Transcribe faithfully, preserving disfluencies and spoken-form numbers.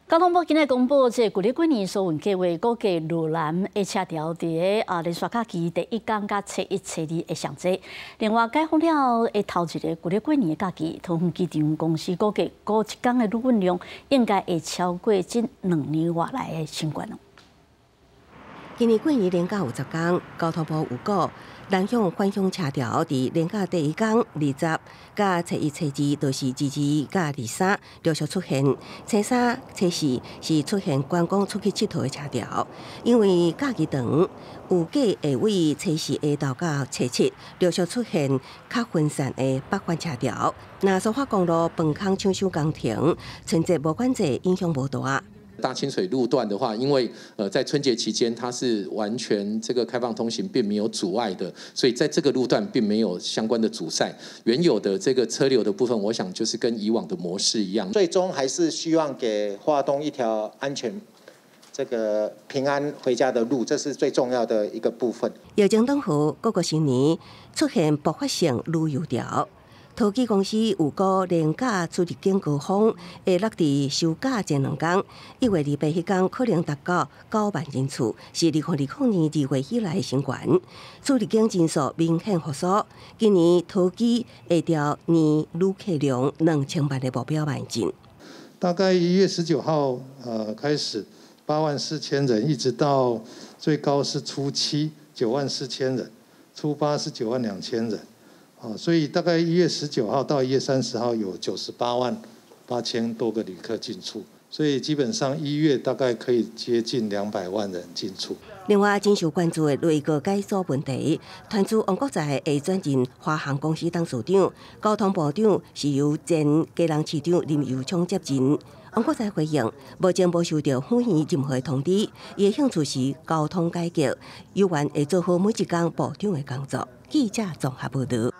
交通部今日公布，即旧历几年所运计划，估计路南的车条伫个啊连续假期第一天甲初一、初二会上济。另外，解封了的头一个旧历几年的假期，桃园机场公司估计过一天的旅运量应该会超过近两年外来的新冠哦。 今年过年连假有十天，交通部有估，南向返乡车条伫连假第一天二十，甲初一、初二都是二二甲二三陆续出现，初三、初四是出现观光出去佚佗的车条。因为假期长，有计会为初四下昼到初七陆续出现较分散的北返车条。那苏花公路饭坑抢修工程，春节无管制影响无大。 大清水路段的话，因为呃在春节期间它是完全这个开放通行，并没有阻碍的，所以在这个路段并没有相关的阻塞。原有的这个车流的部分，我想就是跟以往的模式一样。 最终还是希望给花东一条安全、这个平安回家的路，这是最重要的一个部分。 疫情当后，各个新年出现爆发性旅游潮。桃机公司有估年假出入境高峰会落伫休假前两天，一月二八迄天可能达到九万人次，是二零二零年二月以来的新高。出入境人数明显复苏，今年桃机会朝年旅客量两千万的目标迈进。 大概一月十九号呃开始，八万四千人，一直到最高是初七九万四千人，初八是九万两千人。啊，所以大概一月十九号到一月三十号有九十八万八千多个旅客进出，所以基本上一月大概可以接近两百万人进出。 另外，真受关注的内阁改组问题，传出王国材会转任华航公司董事长，交通部长是由前佳人市长林佑昌接任。王国材回应，目前无收到府院任何通知，伊的兴趣是交通改革，有缘会做好每一天部长的工作。记者综合报道。